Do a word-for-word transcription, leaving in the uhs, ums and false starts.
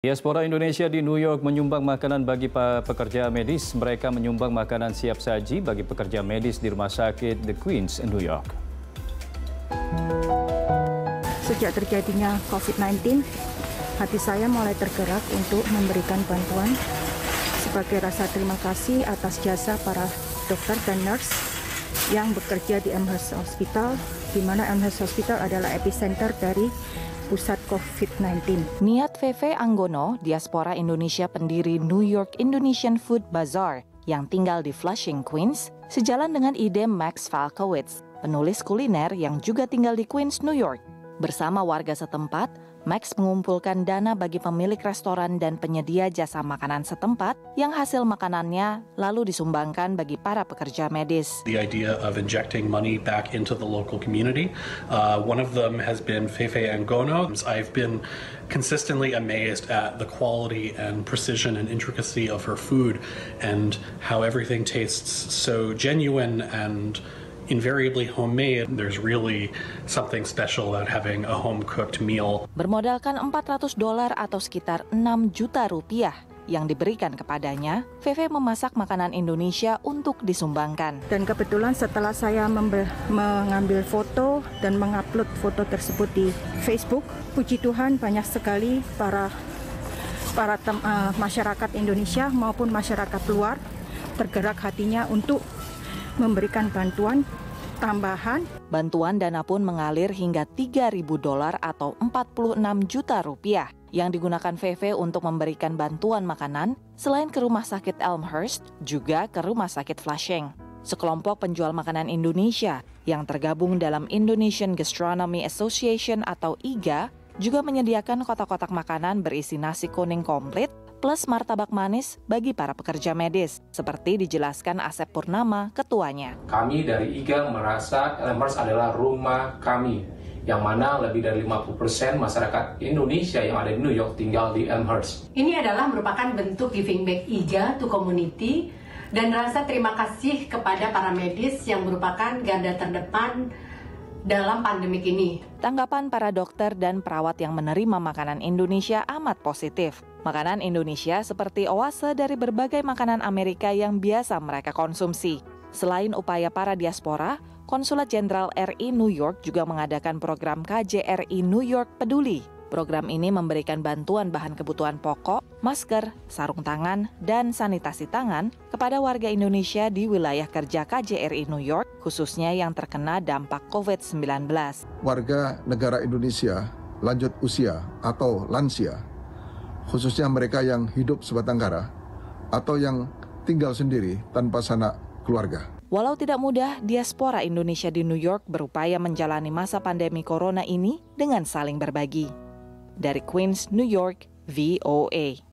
Diaspora Indonesia di New York menyumbang makanan bagi pekerja medis. Mereka menyumbang makanan siap saji bagi pekerja medis di Rumah Sakit The Queens, New York. Sejak terjadinya COVID sembilan belas, hati saya mulai tergerak untuk memberikan bantuan sebagai rasa terima kasih atas jasa para dokter dan nurse yang bekerja di Amherst Hospital, di mana Amherst Hospital adalah epicenter dari pusat COVID sembilan belas. Niat Veve Anggono, diaspora Indonesia pendiri New York Indonesian Food Bazaar yang tinggal di Flushing, Queens, sejalan dengan ide Max Falkowitz, penulis kuliner yang juga tinggal di Queens, New York. Bersama warga setempat, Max mengumpulkan dana bagi pemilik restoran dan penyedia jasa makanan setempat yang hasil makanannya lalu disumbangkan bagi para pekerja medis. The idea of injecting money back into the local community. Uh, one of them has been Fefe Angono. I've been consistently amazed at the quality and precision and intricacy of her food and how everything tastes so genuine and invariably homemade. There's really something special about having a home-cooked meal. Bermodalkan empat ratus dolar atau sekitar enam juta rupiah yang diberikan kepadanya, Veve memasak makanan Indonesia untuk disumbangkan. Dan kebetulan setelah saya mengambil foto dan mengupload foto tersebut di Facebook, puji Tuhan banyak sekali para para tem, uh, masyarakat Indonesia maupun masyarakat luar tergerak hatinya untuk memberikan bantuan tambahan. Bantuan dana pun mengalir hingga tiga ribu dolar atau empat puluh enam juta rupiah yang digunakan Veve untuk memberikan bantuan makanan selain ke Rumah Sakit Elmhurst, juga ke Rumah Sakit Flushing. Sekelompok penjual makanan Indonesia yang tergabung dalam Indonesian Gastronomy Association atau I G A juga menyediakan kotak-kotak makanan berisi nasi kuning komplit plus martabak manis bagi para pekerja medis, seperti dijelaskan Asep Purnama, ketuanya. Kami dari I G A merasa Elmhurst adalah rumah kami, yang mana lebih dari lima puluh persen masyarakat Indonesia yang ada di New York tinggal di Elmhurst. Ini adalah merupakan bentuk giving back I G A to community dan rasa terima kasih kepada para medis yang merupakan garda terdepan dalam pandemik ini. Tanggapan para dokter dan perawat yang menerima makanan Indonesia amat positif. Makanan Indonesia seperti oase dari berbagai makanan Amerika yang biasa mereka konsumsi. Selain upaya para diaspora, Konsulat Jenderal R I New York juga mengadakan program K J R I New York Peduli. Program ini memberikan bantuan bahan kebutuhan pokok, masker, sarung tangan, dan sanitasi tangan kepada warga Indonesia di wilayah kerja K J R I New York, khususnya yang terkena dampak COVID sembilan belas. Warga negara Indonesia lanjut usia atau lansia, khususnya mereka yang hidup sebatang kara atau yang tinggal sendiri tanpa sanak keluarga. Walau tidak mudah, diaspora Indonesia di New York berupaya menjalani masa pandemi corona ini dengan saling berbagi. Dari Queens, New York, V O A.